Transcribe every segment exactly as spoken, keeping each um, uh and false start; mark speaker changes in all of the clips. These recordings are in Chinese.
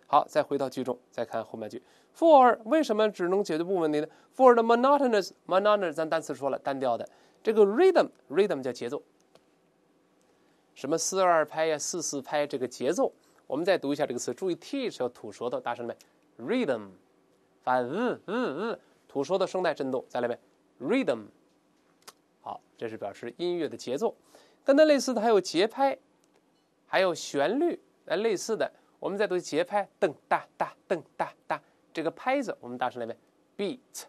Speaker 1: 好，再回到句中，再看后半句 ，for 为什么只能解决部分问题呢 ？for the monotonous monotonous 咱单词说了，单调的这个 rhythm rhythm 叫节奏，什么四二拍呀、四四拍这个节奏。我们再读一下这个词，注意 t 是要吐舌头，大声来呗 ，rhythm 发嗯嗯嗯，吐舌头声带震动，再来呗 ，rhythm。好，这是表示音乐的节奏。跟它类似的还有节拍，还有旋律，来类似的。我们再读节拍，噔哒哒，噔哒哒，这个拍子我们大声来呗 ，beat，beat，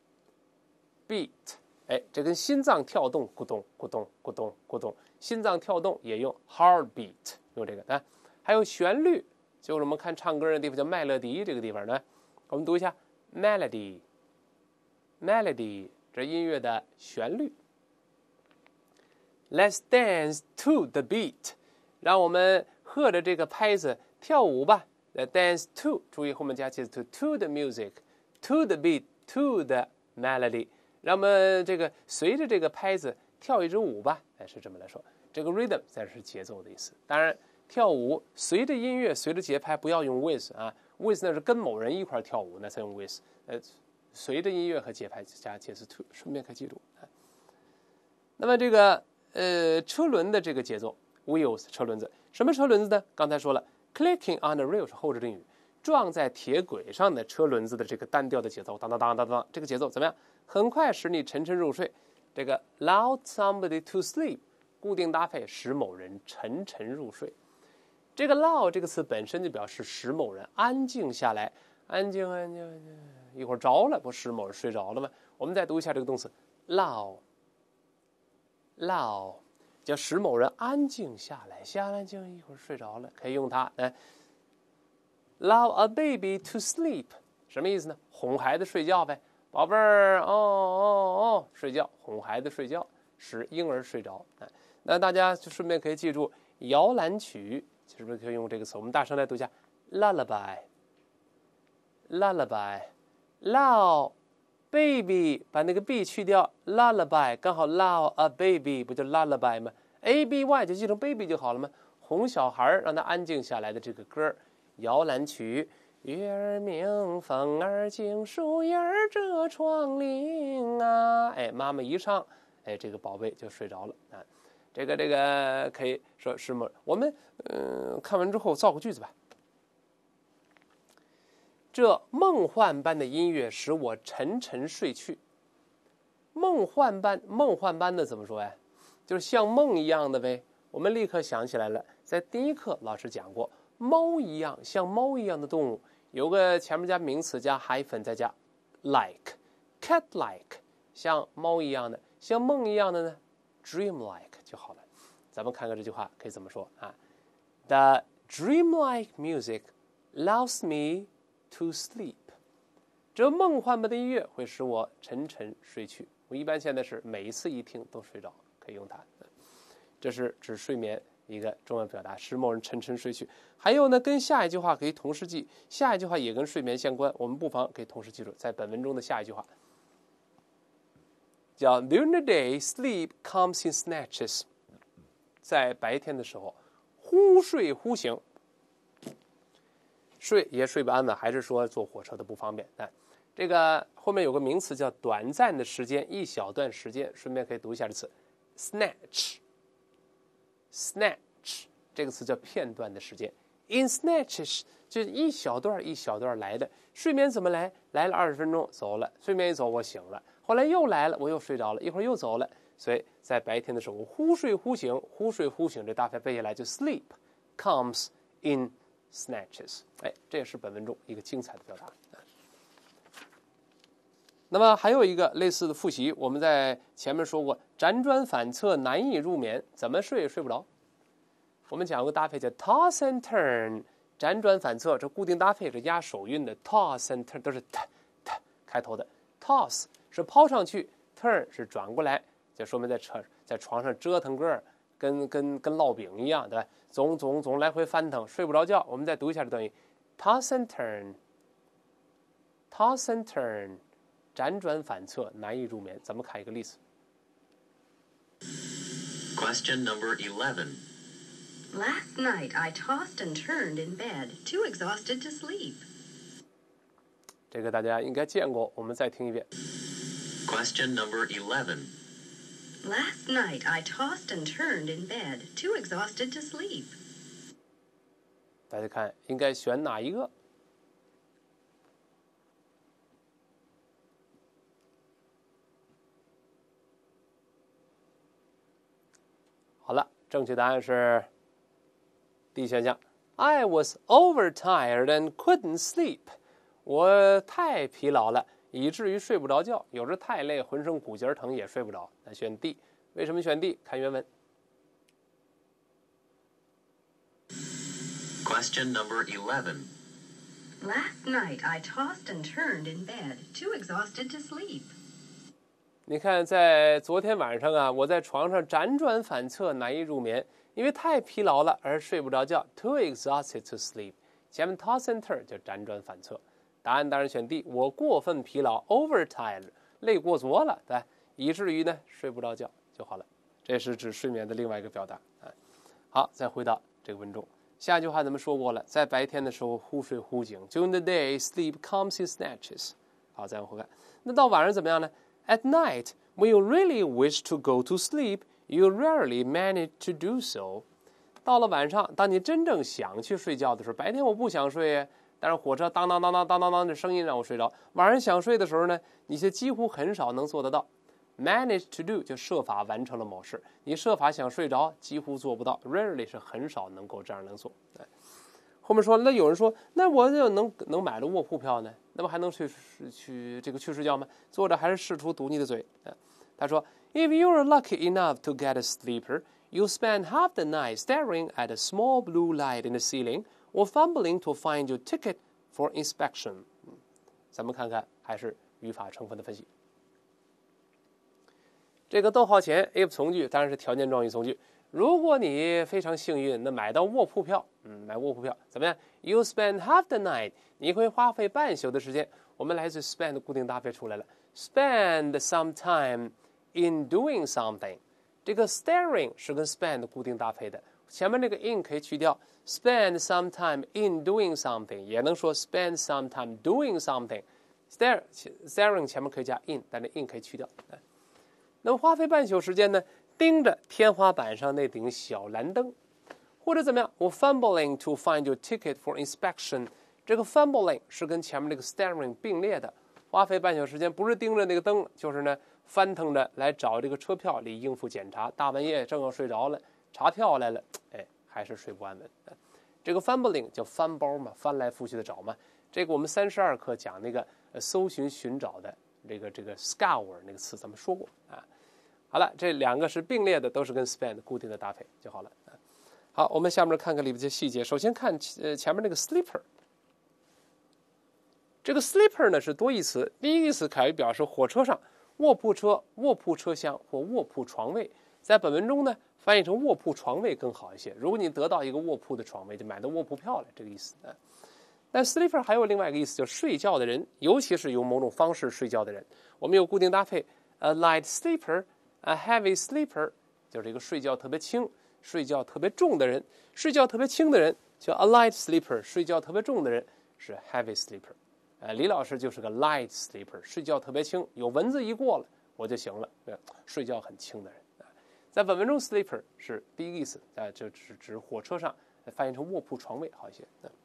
Speaker 1: 哎，这跟心脏跳动，咕咚咕咚咕咚咕咚，心脏跳动也用 heartbeat， 用这个啊。还有旋律，就是我们看唱歌的地方叫麦乐迪，这个地方呢，我们读一下 melody，melody， 这音乐的旋律。Let's dance to the beat， 让我们和着这个拍子跳舞吧。Let's dance to， 注意后面加介词 to， to the music，to the beat，to the melody， 让我们这个随着这个拍子跳一支舞吧。哎，是这么来说。这个 rhythm 才是节奏的意思。当然，跳舞随着音乐，随着节拍，不要用 with 啊 ，with 那是跟某人一块跳舞，那才用 with。呃，随着音乐和节拍加介词 to， 顺便可以记住。啊、那么这个。呃，车轮的这个节奏 ，wheels 车轮子，什么车轮子呢？刚才说了 ，clicking on the rail 是后置定语，撞在铁轨上的车轮子的这个单调的节奏，当当当当当，这个节奏怎么样？很快使你沉沉入睡。这个 allow somebody to sleep， 固定搭配，使某人沉沉入睡。这个 allow 这个词本身就表示使某人安静下来，安静安静安静，一会儿着了，不使某人睡着了吗？我们再读一下这个动词 allow。allow 叫使某人安静下来，下安静一会儿睡着了，可以用它。来 ，allow a baby to sleep 什么意思呢？哄孩子睡觉呗，宝贝儿，哦哦哦，睡觉，哄孩子睡觉，使婴儿睡着。哎，那大家就顺便可以记住摇篮曲，是不是可以用这个词？我们大声来读一下 lullaby，lullaby，allow。baby 把那个 b 去掉 lullaby 刚好 allow a baby 不就 lullaby 吗 a b y 就记成 baby 就好了吗？哄小孩让他安静下来的这个歌摇篮曲，月儿明风儿静树叶儿遮窗棂啊，哎妈妈一唱，哎这个宝贝就睡着了啊。这个这个可以说是么？我们嗯、呃、看完之后造个句子吧。这梦幻般的音乐使我沉沉睡去。梦幻般，梦幻般的怎么说呀？就是像梦一样的呗。我们立刻想起来了，在第一课老师讲过，猫一样，像猫一样的动物，有个前面加名词加 hyphen 再加 like，cat like， 像猫一样的，像梦一样的呢 ，dream like 就好了。咱们看看这句话可以怎么说啊 ？The dreamlike music allows me to sleep， 这梦幻般的音乐会使我沉沉睡去。我一般现在是每一次一听都睡着，可以用它。这是指睡眠一个重要表达，使某人沉沉睡去。还有呢，跟下一句话可以同时记，下一句话也跟睡眠相关，我们不妨可以同时记住，在本文中的下一句话叫 During the day, sleep comes in snatches， 在白天的时候，忽睡忽醒。睡也睡不安稳，还是说坐火车的不方便？哎，这个后面有个名词叫短暂的时间，一小段时间，顺便可以读一下这词 snatch。snatch 这个词叫片段的时间 ，in snatches 就是一小段一小段来的。睡眠怎么来？来了二十分钟走了，睡眠一走我醒了，后来又来了，我又睡着了，一会儿又走了。所以在白天的时候，我忽睡忽醒，忽睡忽醒，这大概背下来就 sleep comes in snatches， 哎，这也是本文中一个精彩的表达。那么还有一个类似的复习，我们在前面说过，辗转反侧，难以入眠，怎么睡也睡不着。我们讲过个搭配叫 toss and turn， 辗转反侧，这固定搭配是押手韵的 toss and turn 都是 t t 开头的。toss 是抛上去 ，turn 是转过来，就说明在车在床上折腾个儿。跟跟跟烙饼一样，对吧？总总总来回翻腾，睡不着觉。我们再读一下这段语 ：toss and turn，toss and turn， 辗转反侧，难以入眠。咱们看一个例子。
Speaker 2: Question number eleven. Last night I tossed and turned in bed, too exhausted to sleep.
Speaker 1: 这个大家应该见过，我们再听一遍。
Speaker 3: Question number eleven.
Speaker 2: Last night I tossed and turned in bed, too exhausted to sleep.
Speaker 1: 大家看，应该选哪一个？好了，正确答案是 D 选项。I was overtired and couldn't sleep. 我太疲劳了，以至于睡不着觉。有时太累，浑身骨节疼也睡不着。那选 D， 为什么选 D？ 看原文。
Speaker 3: Question number eleven.
Speaker 2: Last night I tossed and turned in bed, too exhausted to sleep.
Speaker 1: 你看，在昨天晚上啊，我在床上辗转反侧，难以入眠，因为太疲劳了而睡不着觉。Too exhausted to sleep。前面 toss and turn 就辗转反侧。答案当然选 D， 我过分疲劳 ，overtired， 累过昨了，对，以至于呢睡不着觉就好了。这是指睡眠的另外一个表达啊。好，再回到这个文中，下一句话咱们说过了，在白天的时候忽睡忽醒 ，During the day, sleep comes in snatches。好，再往后看，那到晚上怎么样呢？ At night, when you really wish to go to sleep, you rarely manage to do so. 到了晚上，当你真正想去睡觉的时候，白天我不想睡，但是火车当当当当当当当的声音让我睡着。晚上想睡的时候呢，你却几乎很少能做得到。Manage to do 就设法完成了某事，你设法想睡着，几乎做不到。Rarely 是很少能够这样能做。后面说，那有人说，那我就能能买了卧铺票呢？那么还能去去这个去睡觉吗？作者还是试图堵你的嘴。他说 ，If you're lucky enough to get a sleeper, you spend half the night staring at a small blue light in the ceiling, or fumbling to find your ticket for inspection。嗯，咱们看看还是语法成分的分析。这个逗号前 if 从句当然是条件状语从句。如果你非常幸运，那买到卧铺票，嗯，买卧铺票怎么样 ？You spend half the night， 你会花费半宿的时间。我们来自 spend 固定搭配出来了 ，spend some time in doing something。这个 staring 是跟 spend 固定搭配的，前面那个 in 可以去掉 ，spend some time in doing something， 也能说 spend some time doing something。stare staring 前面可以加 in， 但是 in 可以去掉。那么花费半宿时间呢？盯着天花板上那顶小蓝灯，或者怎么样？我 fumbling to find your ticket for inspection。这个 fumbling 是跟前面那个 staring 并列的，花费半小时间，不是盯着那个灯，就是呢翻腾着来找这个车票里应付检查。大半夜正要睡着了，查票来了，哎，还是睡不安稳。这个 fumbling 叫翻包嘛，翻来覆去的找嘛。这个我们三十二课讲那个呃搜寻寻找的这个这个 scour 那个词，咱们说过啊。好了，这两个是并列的，都是跟 spend 固定的搭配就好了。好，我们下面看看里边的细节。首先看呃前面那个 sleeper， 这个 sleeper 呢是多义词，第一个意思可以表示火车上卧铺车、卧铺车厢或卧铺床位。在本文中呢，翻译成卧铺床位更好一些。如果你得到一个卧铺的床位，就买到卧铺票了，这个意思啊。但 sleeper 还有另外一个意思，就是睡觉的人，尤其是用某种方式睡觉的人。我们有固定搭配 ，a light sleeper。A heavy sleeper 就是一个睡觉特别轻、睡觉特别重的人。睡觉特别轻的人叫 a light sleeper， 睡觉特别重的人是 heavy sleeper。呃，李老师就是个 light sleeper， 睡觉特别轻，有蚊子一过了我就醒了，睡觉很轻的人。在本文中 sleeper 是第一个意思，啊，就指指火车上翻译成卧铺床位好一些。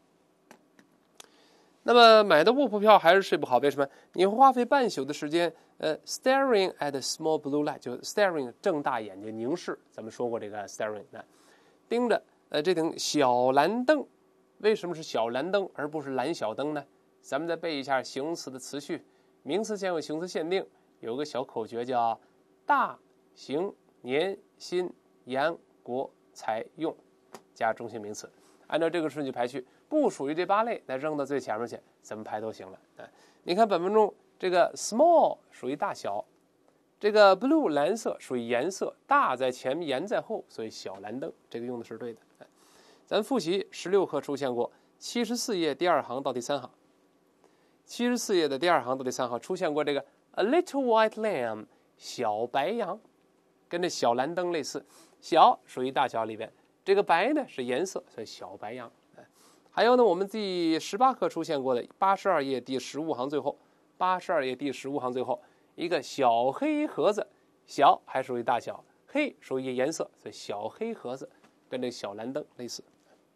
Speaker 1: 那么买的卧铺票还是睡不好，为什么？你花费半宿的时间，呃 ，staring at a small blue light， 就 staring 睁大眼睛凝视，咱们说过这个 staring， 盯着呃这顶小蓝灯。为什么是小蓝灯而不是蓝小灯呢？咱们再背一下形容词的词序，名词先有形容词限定，有个小口诀叫大、形、年、心、阳、国、才、用，加中性名词。按照这个顺序排序，不属于这八类，那扔到最前面去，怎么排都行了。啊，你看本文中这个 small 属于大小，这个 blue 蓝色属于颜色，大在前面，颜在后，所以小蓝灯，这个用的是对的。啊，咱复习十六课出现过，七十四页第二行到第三行，七十四页的第二行到第三行出现过这个 a little white lamb 小白羊，跟这小蓝灯类似，小属于大小里边。 这个白呢是颜色，所以小白羊。还有呢，我们第十八课出现过的八十二页第十五行最后，八十二页第十五行最后一个小黑盒子，小还属于大小，黑属于颜色，所以小黑盒子跟这个小蓝灯类似。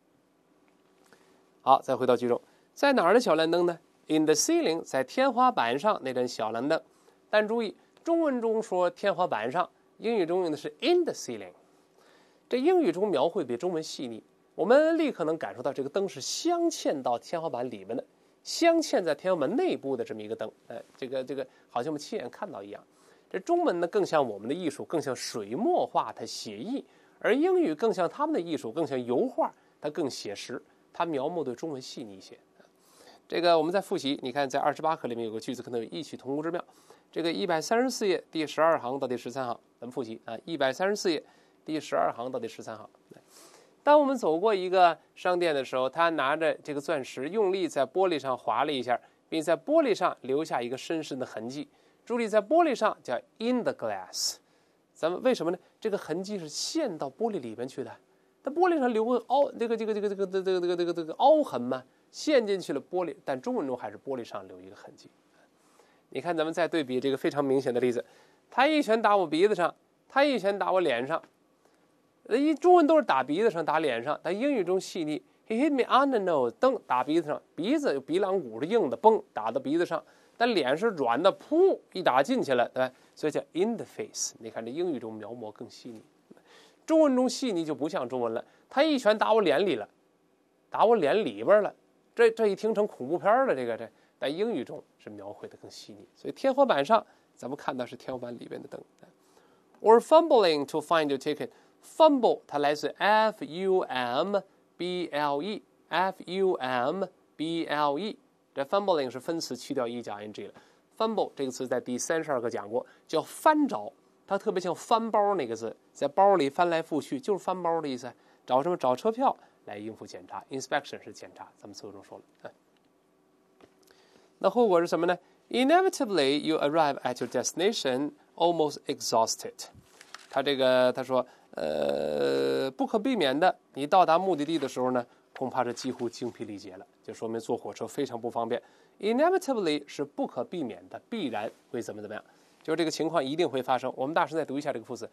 Speaker 1: 好，再回到句中，在哪儿的小蓝灯呢 ？In the ceiling， 在天花板上那盏小蓝灯。但注意，中文中说天花板上，英语中用的是 in the ceiling。这英语中描绘比中文细腻，我们立刻能感受到这个灯是镶嵌到天花板里面的，镶嵌在天花板内部的这么一个灯。哎，这个这个好像我们亲眼看到一样。这中文呢更像我们的艺术，更像水墨画，它写意；而英语更像他们的艺术，更像油画，它更写实，它描摹对中文细腻一些。这个我们再复习，你看在二十八课里面有个句子可能有异曲同工之妙。这个一百三十四页第十二行到第十三行，咱们复习啊，一百三十四页第十二行到第十三行。当我们走过一个商店的时候，他拿着这个钻石，用力在玻璃上划了一下，并在玻璃上留下一个深深的痕迹。注意，在玻璃上叫 in the glass。咱们为什么呢？这个痕迹是陷到玻璃里面去的。它玻璃上留个凹，这个这个这个这个这个这个这个这个凹痕嘛，陷进去了玻璃，但中文中还是玻璃上留一个痕迹。你看，咱们再对比这个非常明显的例子，他一拳打我鼻子上，他一拳打我脸上。一中文都是打鼻子上、打脸上，但英语中细腻。He hit me on the nose， 噔打鼻子上，鼻子有鼻梁骨是硬的，嘣打到鼻子上，但脸是软的，噗一打进去了，对吧？所以叫 in the face。你看这英语中描摹更细腻，中文中细腻就不像中文了。他一拳打我脸里了，打我脸里边了，这这一听成恐怖片了，这个这。但英语中是描绘的更细腻，所以天花板上咱们看到是天花板里边的灯。Or fumbling to find your ticket。Fumble 它来自 F U M B L E F U M B L E， 这 fumbling 是分词去掉 e 加 ing 了。Fumble 这个词在第三十二课讲过，叫翻找，它特别像翻包那个字，在包里翻来覆去，就是翻包的意思。找什么？找车票来应付检查 ，inspection 是检查，咱们词汇中说了。那后果是什么呢 ？Inevitably, you arrive at your destination almost exhausted。他这个他说。呃，不可避免的，你到达目的地的时候呢，恐怕是几乎精疲力竭了，就说明坐火车非常不方便。Inevitably 是不可避免的，必然会怎么怎么样，就是这个情况一定会发生。我们大声再读一下这个副词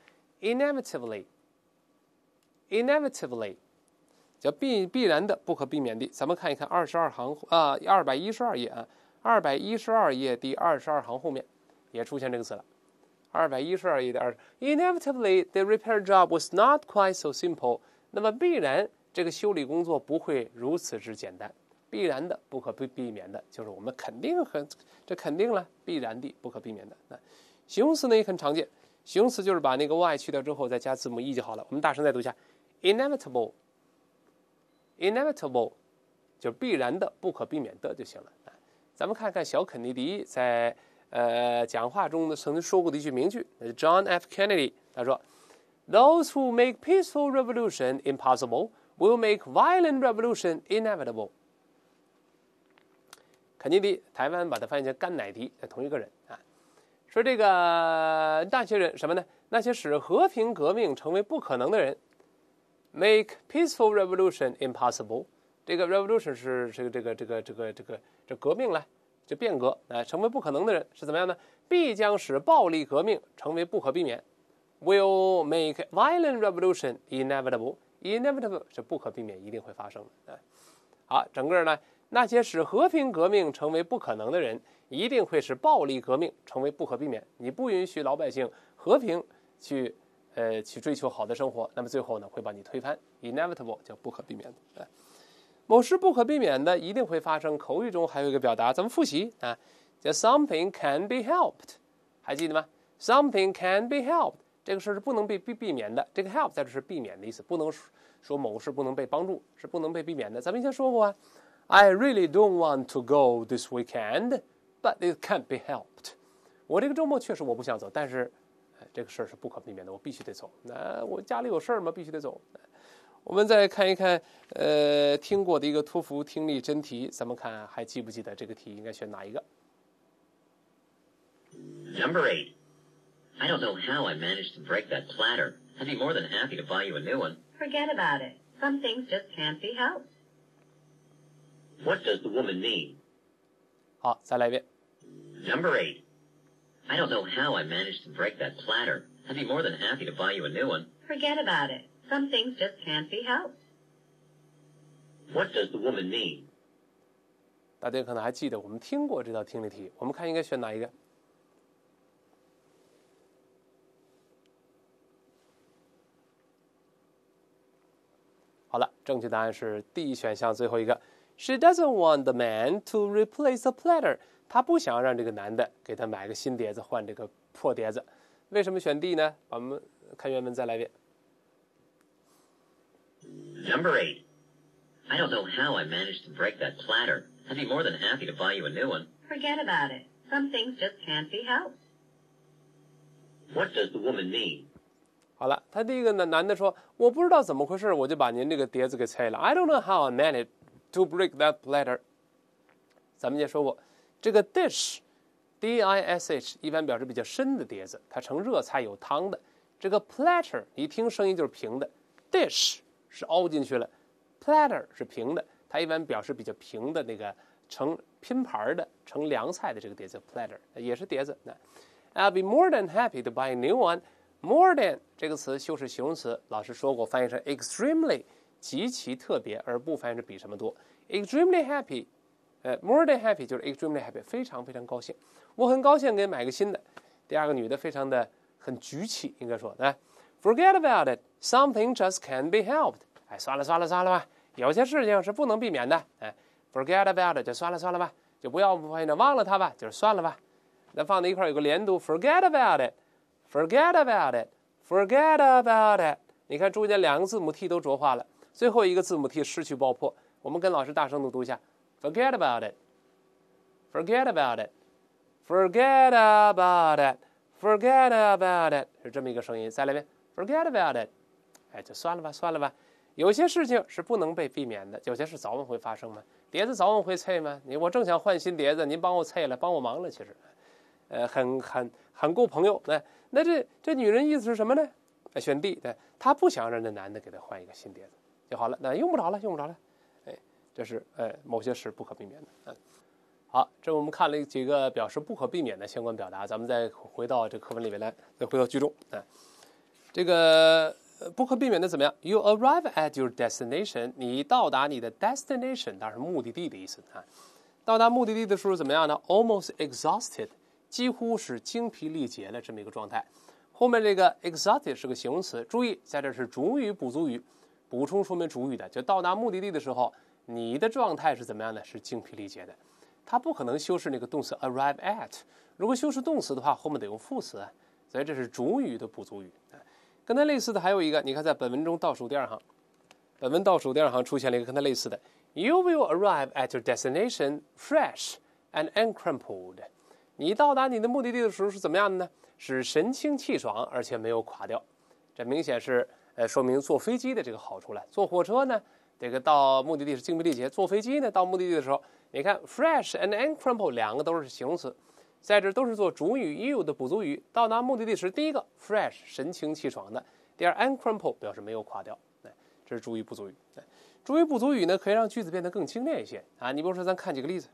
Speaker 1: ，inevitably，inevitably 叫必必然的，不可避免的。咱们看一看二十二行啊，二百一十二页啊，二百一十二页第二十二行后面也出现这个词了。二百一十二页的二 ，Inevitably, the repair job was not quite so simple。那么必然这个修理工作不会如此之简单，必然的、不可避避免的，就是我们肯定很这肯定了，必然的、不可避免的。那形容词呢也很常见，形容词就是把那个 y 去掉之后再加字母 e 就好了。我们大声再读一下 ，inevitable，inevitable 就必然的、不可避免的就行了。咱们看看小肯尼迪在。呃，讲话中呢曾经说过的一句名句 ，John F. Kennedy 他说 ：“Those who make peaceful revolution impossible will make violent revolution inevitable。”肯尼迪，台湾把它翻译成甘乃迪，同一个人啊。说这个那些人什么呢？那些使和平革命成为不可能的人 ，make peaceful revolution impossible。这个 revolution 是这个这个这个这个这个这革命了。就变革，哎，成为不可能的人是怎么样呢？必将使暴力革命成为不可避免 ，will make violent revolution inevitable。inevitable 是不可避免，一定会发生的。哎，好，整个呢，那些使和平革命成为不可能的人，一定会使暴力革命成为不可避免。你不允许老百姓和平去，呃，去追求好的生活，那么最后呢，会把你推翻。inevitable 叫不可避免的。哎。某事不可避免的一定会发生。口语中还有一个表达，咱们复习啊，叫 something can be helped， 还记得吗 ？something can be helped， 这个事是不能被避避免的。这个 help 在这是避免的意思，不能说某事不能被帮助，是不能被避免的。咱们以前说过啊 ，I really don't want to go this weekend, but it can't be helped。我这个周末确实我不想走，但是这个事儿是不可避免的，我必须得走。那我家里有事儿吗？必须得走。我们再看一看，呃，听过的一个托福听力真题，咱们看还记不记得这个题应该选哪一个
Speaker 3: ？Number eight. I don't know how I managed to break that platter. I'd be more than happy to buy you a new one.
Speaker 2: Forget about it. Some things just can't be helped.
Speaker 3: What does the woman mean?
Speaker 1: 好，再来一遍。
Speaker 3: Number eight. I don't know how I managed to break that platter. I'd be more than happy to buy you a new one.
Speaker 2: Forget about it. Some things just can't be helped.
Speaker 3: What does the woman mean?
Speaker 1: 大家可能还记得我们听过这道听力题，我们看应该选哪一个？好了，正确答案是 D 选项最后一个。She doesn't want the man to replace the platter. 她不想让这个男的给她买个新碟子换这个破碟子。为什么选 D 呢？我们看原文再来一遍。
Speaker 3: Number eight. I don't know how I managed to break that platter. I'd be more than happy to buy you a new one.
Speaker 2: Forget about it. Some things just can't be helped.
Speaker 3: What does the woman mean?
Speaker 1: 好了，他第一个呢，男的说，我不知道怎么回事，我就把您这个碟子给拆了。I don't know how I managed to break that platter. 咱们也说过，这个 dish，D I S H 一般表示比较深的碟子，它盛热菜有汤的。这个 platter 一听声音就是平的 ，dish 是凹进去了 ，platter 是平的，它一般表示比较平的那个盛拼盘的盛凉菜的这个碟子 platter 也是碟子。那 I'll be more than happy to buy a new one.More than 这个词修饰形容词，老师说过，翻译成 extremely 极其特别，而不翻译成比什么多。extremely happy， 呃 ，more than happy 就是 extremely happy， 非常非常高兴。我很高兴给买个新的。第二个女的非常的很举起，应该说，来 ，forget about it， something just can't be helped。哎，算了算了算了吧，有些事情是不能避免的。哎 ，forget about it 就算了算了吧，就不要不呢忘了它吧，就是算了吧。那放在一块儿有个连读 ，forget about it。Forget about it. Forget about it. 你看，中间两个字母 t 都浊化了，最后一个字母 t 失去爆破。我们跟老师大声地读一下 ：Forget about it. Forget about it. Forget about it. Forget about it. 是这么一个声音。再来一遍 ：Forget about it. 哎，就算了吧，算了吧。有些事情是不能被避免的，有些事早晚会发生嘛。碟子早晚会碎吗？你我正想换新碟子，您帮我碎了，帮我忙了，其实。呃，很很很够朋友。那那这这女人意思是什么呢？选 D， 对，她不想让这男的给她换一个新碟子就好了。那用不着了，用不着了。哎，这是呃某些事不可避免的。嗯，好，这我们看了几个表示不可避免的相关表达，咱们再回到这课文里面来，再回到句中。啊，这个不可避免的怎么样 ？You arrive at your destination， 你到达你的 destination， 当然是目的地的意思啊。到达目的地的时候怎么样呢 ？Almost exhausted。几乎是精疲力竭的这么一个状态。后面这个 exhausted 是个形容词，注意在这是主语补足语，补充说明主语的。就到达目的地的时候，你的状态是怎么样的？是精疲力竭的。它不可能修饰那个动词 arrive at， 如果修饰动词的话，后面得用副词，所以这是主语的补足语。跟它类似的还有一个，你看在本文中倒数第二行，本文倒数第二行出现了一个跟它类似的 ，You will arrive at your destination fresh and uncrumpled。你到达你的目的地的时候是怎么样的呢？是神清气爽，而且没有垮掉。这明显是呃说明坐飞机的这个好处了。坐火车呢，这个到目的地是精疲力竭；坐飞机呢，到目的地的时候，你看 fresh and uncrumpled 两个都是形容词，在这都是做主语 you 的补足语。到达目的地时，第一个 fresh 神清气爽的，第二 uncrumpled 表示没有垮掉。这是主语补足语。主语补足语呢，可以让句子变得更精炼一些啊。你比如说，咱看几个例子，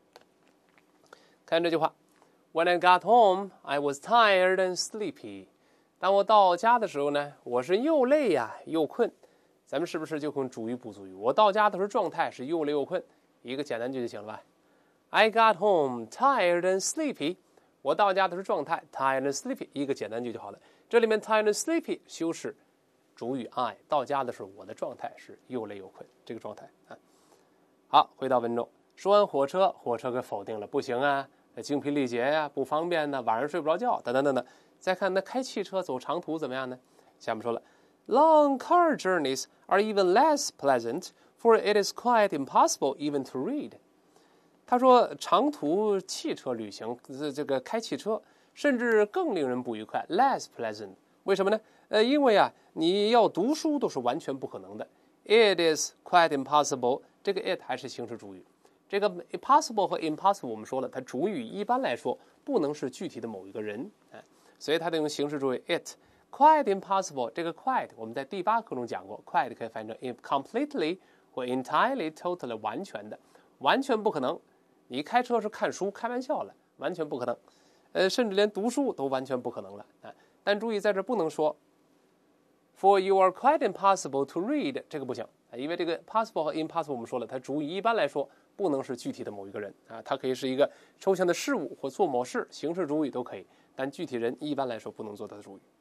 Speaker 1: 看这句话。When I got home, I was tired and sleepy. 当我到家的时候呢，我是又累呀、啊、又困。咱们是不是就用主语补足语？我到家的时候状态是又累又困，一个简单句就行了吧 ？I got home tired and sleepy. 我到家的时候状态 tired and sleepy， 一个简单句就好了。这里面 tired and sleepy 修饰主语 I， 到家的时候我的状态是又累又困，这个状态啊。好，回到文中，说完火车，火车给否定了，不行啊。精疲力竭呀、啊，不方便呢，晚上睡不着觉，等等等等。再看那开汽车走长途怎么样呢？下面说了 ，Long car journeys are even less pleasant, for it is quite impossible even to read。他说，长途汽车旅行，这这个开汽车，甚至更令人不愉快 ，less pleasant。为什么呢？呃，因为啊，你要读书都是完全不可能的。It is quite impossible， 这个 it 还是形式主语。这个 impossible 和 impossible 我们说了，它主语一般来说不能是具体的某一个人，哎，所以它得用形式主语 it quite impossible， 这个 quite 我们在第八课中讲过 ，quite 可以翻译成 completely 或 entirely、totally 完全的，完全不可能。你开车是看书，开玩笑了，完全不可能。呃，甚至连读书都完全不可能了啊！但注意，在这不能说 for you are quite impossible to read， 这个不行啊，因为这个 possible 和 impossible 我们说了，它主语一般来说不能是具体的某一个人啊，它可以是一个抽象的事物或做某事，形式主语都可以，但具体人一般来说不能做它的主语。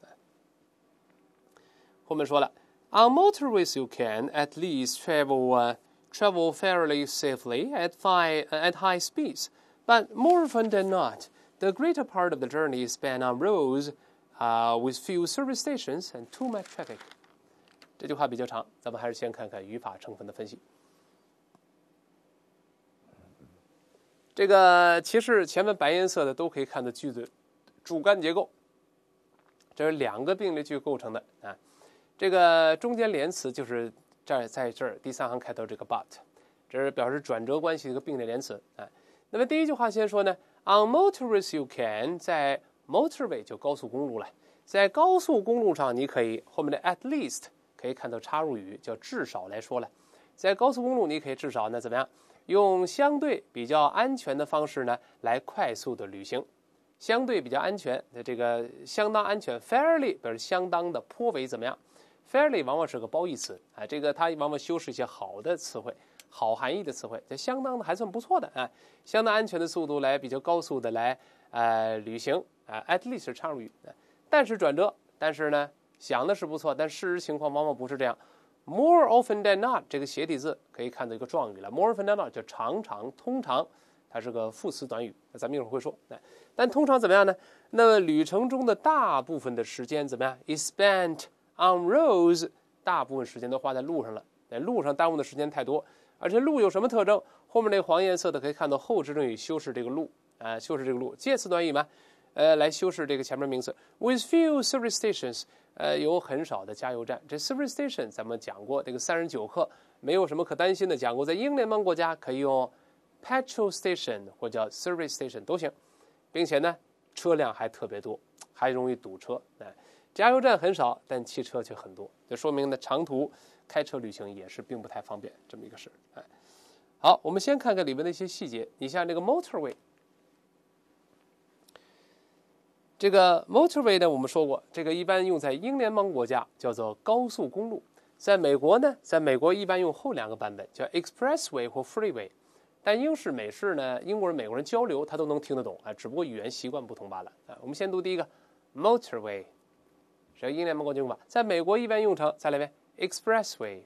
Speaker 1: 后面说了 ，on motorways you can at least travel、uh, travel fairly safely at high at high speeds, but more often than not.The greater part of the journey is spent on roads uh, with few service stations and too much traffic. 这句话比较长，咱们还是先看看语法成分的分析。这个其实前面白颜色的都可以看到句子主干结构，这是两个并列句构成的啊。这个中间连词就是这儿在这儿第三行开头这个 but， 这是表示转折关系的一个并列连词啊。那么第一句话先说呢。On motorways you can， 在 motorway 就高速公路了，在高速公路上你可以后面的 at least 可以看到插入语叫至少来说了，在高速公路你可以至少呢怎么样用相对比较安全的方式呢来快速的旅行，相对比较安全的这个相当安全 fairly 表示相当的颇为怎么样 fairly 往往是个褒义词啊，这个它往往修饰一些好的词汇。好含义的词汇，这相当的还算不错的啊，相当安全的速度来比较高速的来呃旅行啊 ，at least 是插入语，但是转折，但是呢想的是不错，但事实情况往往不是这样。More often than not 这个斜体字可以看到一个状语了 ，more often than not 就常常、通常，它是个副词短语，咱们一会儿会说。但通常怎么样呢？那么旅程中的大部分的时间怎么样 ？is spent on roads， 大部分时间都花在路上了，在路上耽误的时间太多。而且路有什么特征？后面那个黄颜色的可以看到后置正语修饰这个路啊、呃，修饰这个路，介词短语嘛，呃，来修饰这个前面名词。With few service stations， 呃，有很少的加油站。这 service station 咱们讲过，这个三十九课没有什么可担心的，讲过，在英联邦国家可以用 petrol station 或叫 service station 都行，并且呢，车辆还特别多，还容易堵车。哎，加油站很少，但汽车却很多，这说明呢，长途开车旅行也是并不太方便这么一个事。哎，好，我们先看看里面的一些细节。你像这个 motorway， 这个 motorway 呢，我们说过，这个一般用在英联邦国家叫做高速公路。在美国呢，在美国一般用后两个版本，叫 expressway 或 freeway。但英式、美式呢，英国人、美国人交流他都能听得懂啊，只不过语言习惯不同罢了啊。我们先读第一个 motorway， 是英联邦国家用法，在美国一般用成再来遍。Expressway,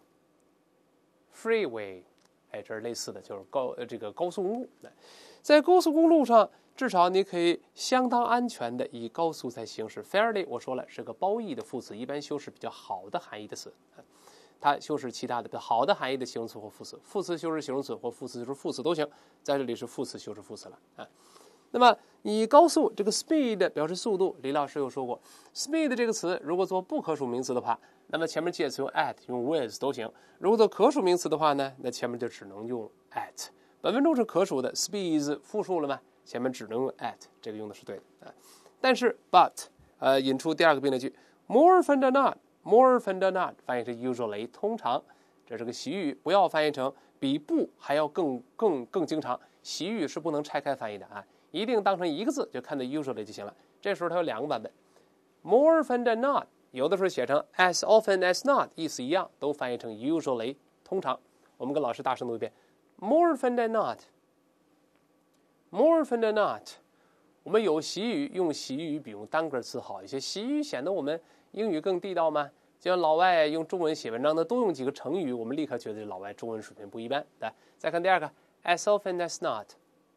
Speaker 1: freeway， 哎，这是类似的，就是高呃这个高速公路。在高速公路上，至少你可以相当安全的以高速在行驶。Fairly， 我说了是个褒义的副词，一般修饰比较好的含义的词，它修饰其他的比较好的含义的形容词或副词。副词修饰形容词或副词修饰副词都行，在这里是副词修饰副词了啊。那么以高速这个 speed 表示速度，李老师有说过 ，speed 这个词如果做不可数名词的话，那么前面介词用 at 用 with 都行。如果做可数名词的话呢，那前面就只能用 at。本文中是可数的 speeds 复数了吗？前面只能用 at， 这个用的是对的啊。但是 but 呃引出第二个并列句 more often than not more often than not 翻译成 usually 通常，这是个习语，不要翻译成比不还要更更更经常。习语是不能拆开翻译的啊，一定当成一个字就看到 usually 就行了。这时候它有两个版本 more often than not。有的时候写成 as often as not， 意思一样，都翻译成 usually 通常。我们跟老师大声读一遍 more often than not more often than not。 我们有习语用习语比用单个词好一些，习语显得我们英语更地道吗？就像老外用中文写文章的都用几个成语，我们立刻觉得老外中文水平不一般。来，再看第二个 as often as not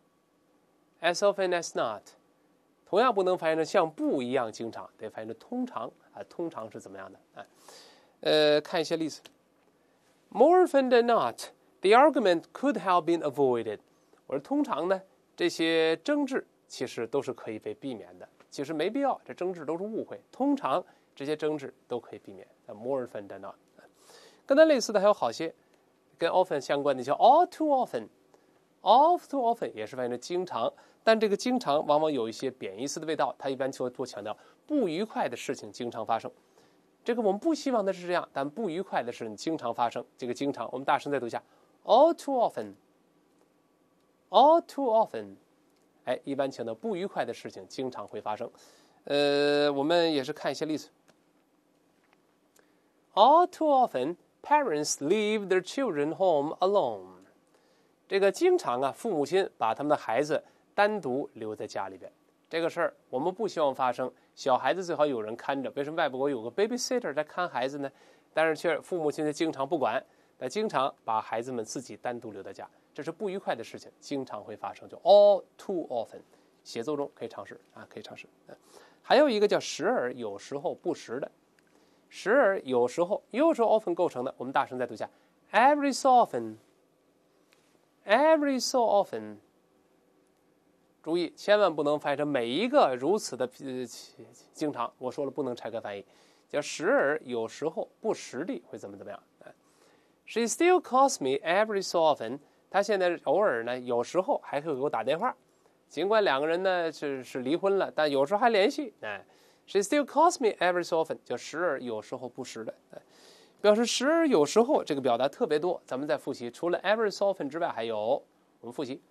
Speaker 1: as often as not， 同样不能翻译成像不一样经常，得翻译成通常啊，通常是怎么样的啊？呃，看一些例子 more often than not the argument could have been avoided。 我说通常呢，这些争执其实都是可以被避免的，其实没必要，这争执都是误会，通常这些争执都可以避免。more often than not， 跟它类似的还有好些跟 often 相关的，叫 all too often。 ，all too often 也是翻译成经常，但这个经常往往有一些贬义词的味道，它一般就多强调不愉快的事情经常发生。这个我们不希望的是这样，但不愉快的事情经常发生。这个经常，我们大声再读一下 ，all too often，all too often， 哎，一般强调不愉快的事情经常会发生。呃，我们也是看一些例子。All too often, parents leave their children home alone. 这个经常啊，父母亲把他们的孩子单独留在家里边。这个事儿我们不希望发生。小孩子最好有人看着。为什么外国有个 babysitter 在看孩子呢？但是却父母亲却经常不管，那经常把孩子们自己单独留在家，这是不愉快的事情，经常会发生。就 all too often， 写作中可以尝试啊，可以尝试。还有一个叫时而，有时候不时的。时而有时候，又是 often 构成的。我们大声再读一下 ，every so often，every so often。注意，千万不能翻译成每一个如此的呃经常。我说了，不能拆开翻译，叫时而有时候不时地会怎么怎么样。She still calls me every so often。她现在偶尔呢，有时候还会给我打电话，尽管两个人呢是是离婚了，但有时候还联系。哎。She still calls me every so often， 叫时而有时候不时的，表示时而有时候这个表达特别多。咱们再复习，除了 every so often 之外，还有我们复习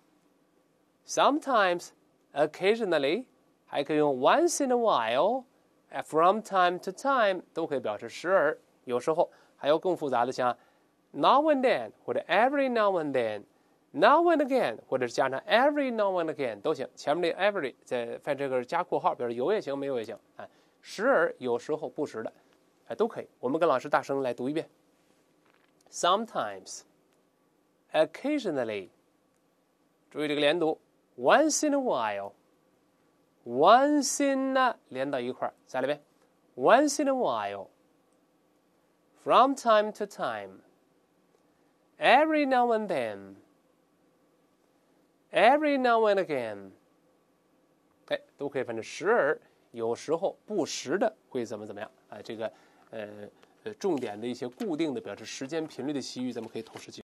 Speaker 1: sometimes、occasionally， 还可以用 once in a while、from time to time 都可以表示时而有时候。还有更复杂的，像 now and then 或者 every now and then。Now and again， 或者是加上 every now and again 都行，前面的 every 在翻这个加括号，表示有也行，没有也行。哎，时而有时候不时的，哎都可以。我们跟老师大声来读一遍 ：sometimes, occasionally。注意这个连读 ，once in a while, once in a 连到一块儿，再来一遍 ，once in a while, from time to time, every now and then。Every now and again， 哎，都可以翻成时而有时候不时的会怎么怎么样啊？这个呃呃重点的一些固定的表示时间频率的习语，咱们可以同时记。